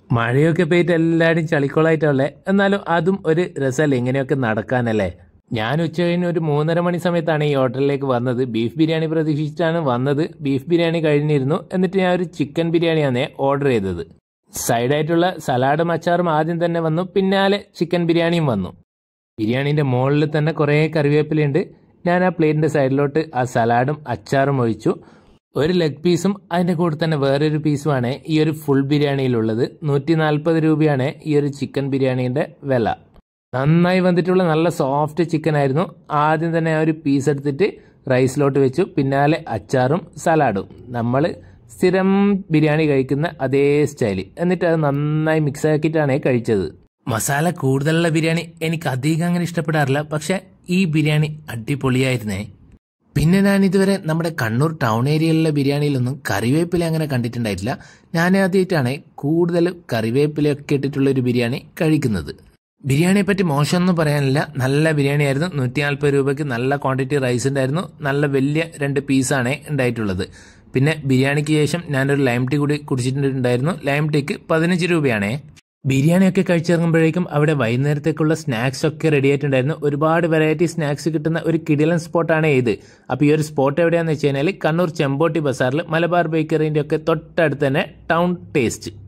മഴയൊക്കെ പെയ്യിട്ട് എല്ലാവരും ചളിക്കോളായിട്ടുള്ളേ. എന്നാലും അതും ഒരു രസമല്ലേ ഇങ്ങനെയൊക്കെ നടക്കാനല്ലേ. ഞാൻ ഉച്ച കഴിഞ്ഞ് ഒരു 3:30 മണി സമയത്താണ് ഈ ഹോട്ടലിലേക്ക് വന്നത്. ബീഫ് ബിരിയാണി പ്രതീക്ഷിച്ചിട്ടാണ് വന്നത്. ബീഫ് ബിരിയാണി കഴിഞ്ഞിരുന്നു. എന്നിട്ട് ഞാൻ ഒരു ചിക്കൻ ബിരിയാണിയാണ് ഓർഡർ ചെയ്തത്. സൈഡായിട്ടുള്ള സലാഡും അച്ചാറും ആദ്യം തന്നെ വന്നു. പിന്നാലെ ചിക്കൻ ബിരിയാണിയും വന്നു. ബിരിയാണീൻ്റെ മുകളിൽ തന്നെ കുറേ കറിവേപ്പിലയുണ്ട്. ഞാൻ ആ പ്ലേറ്റിൻ്റെ സൈഡിലോട്ട് ആ സലാഡും അച്ചാറും ഒഴിച്ചു. ഒരു ലെഗ് പീസും അതിൻ്റെ കൂടെ തന്നെ വേറൊരു പീസുമാണ് ഈ ഒരു ഫുൾ ബിരിയാണിയിലുള്ളത്. 140 രൂപയാണ് ഈ ഒരു ചിക്കൻ ബിരിയാണീൻ്റെ വില. നന്നായി വന്നിട്ടുള്ള നല്ല സോഫ്റ്റ് ചിക്കൻ ആയിരുന്നു. ആദ്യം തന്നെ ആ ഒരു പീസ് എടുത്തിട്ട് റൈസിലോട്ട് വെച്ചു. പിന്നാലെ അച്ചാറും സലാഡും, നമ്മൾ സ്ഥിരം ബിരിയാണി കഴിക്കുന്ന അതേ സ്റ്റൈൽ. എന്നിട്ട് അത് നന്നായി മിക്സ് ആക്കിയിട്ടാണ് കഴിച്ചത്. മസാല കൂടുതലുള്ള ബിരിയാണി എനിക്ക് അധികം അങ്ങനെ ഇഷ്ടപ്പെടാറില്ല. പക്ഷെ ഈ ബിരിയാണി അടിപൊളിയായിരുന്നേ. പിന്നെ ഞാൻ ഇതുവരെ നമ്മുടെ കണ്ണൂർ ടൗൺ ഏരിയയിലുള്ള ബിരിയാണിയിലൊന്നും കറിവേപ്പില അങ്ങനെ കണ്ടിട്ടുണ്ടായിട്ടില്ല. ഞാൻ ആദ്യമായിട്ടാണ് കൂടുതൽ കറിവേപ്പിലയൊക്കെ ഇട്ടിട്ടുള്ള ഒരു ബിരിയാണി കഴിക്കുന്നത്. ബിരിയാണിയെ പറ്റി മോശമൊന്നും പറയാനില്ല. നല്ല ബിരിയാണി ആയിരുന്നു. 140 രൂപയ്ക്ക് നല്ല ക്വാണ്ടിറ്റി റൈസ് ഉണ്ടായിരുന്നു. നല്ല വലിയ 2 പീസാണ് ഉണ്ടായിട്ടുള്ളത്. പിന്നെ ബിരിയാണിക്ക് ശേഷം ഞാനൊരു ലൈം ടീ കൂടി കുടിച്ചിട്ടുണ്ടായിരുന്നു. ലൈം ടീക്ക് 15 രൂപയാണേ. ബിരിയാണിയൊക്കെ കഴിച്ചിറങ്ങുമ്പോഴേക്കും അവിടെ വൈകുന്നേരത്തേക്കുള്ള സ്നാക്സ് ഒക്കെ റെഡി ആയിട്ടുണ്ടായിരുന്നു. ഒരുപാട് വെറൈറ്റി സ്നാക്സ് കിട്ടുന്ന ഒരു കിടിലൻ സ്പോട്ടാണ് ഇത്. അപ്പോൾ ഈ ഒരു സ്പോട്ട് എവിടെയാണെന്ന് വെച്ച് കഴിഞ്ഞാൽ കണ്ണൂർ ചെമ്പോട്ടി ബസാറിൽ മലബാർ ബേക്കറിൻ്റെ ഒക്കെ തൊട്ടടുത്ത് തന്നെ ടൗൺ ടേസ്റ്റ്.